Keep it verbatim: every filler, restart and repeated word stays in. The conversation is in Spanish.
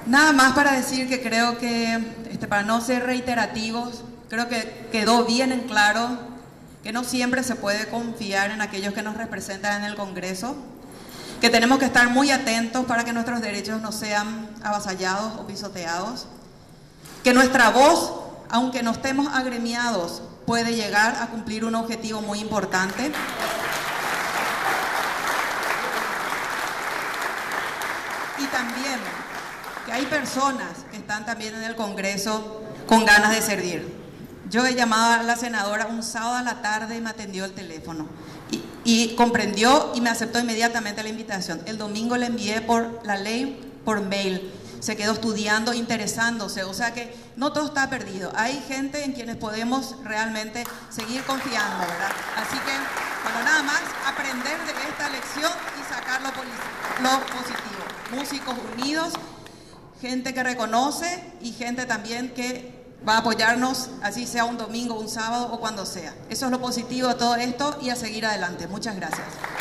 Nada más para decir que creo que, este, para no ser reiterativos, creo que quedó bien en claro que no siempre se puede confiar en aquellos que nos representan en el Congreso, que tenemos que estar muy atentos para que nuestros derechos no sean avasallados o pisoteados, que nuestra voz, aunque no estemos agremiados, puede llegar a cumplir un objetivo muy importante. Y también que hay personas que están también en el Congreso con ganas de servir. Yo he llamado a la senadora un sábado a la tarde y me atendió el teléfono. Y, y comprendió y me aceptó inmediatamente la invitación. El domingo le envié por la ley por mail. Se quedó estudiando, interesándose. O sea que no todo está perdido. Hay gente en quienes podemos realmente seguir confiando, ¿verdad? Así que, bueno, nada más aprender de esta lección y sacar lo, lo positivo. Músicos unidos, gente que reconoce y gente también que va a apoyarnos, así sea un domingo, un sábado o cuando sea. Eso es lo positivo de todo esto y a seguir adelante. Muchas gracias.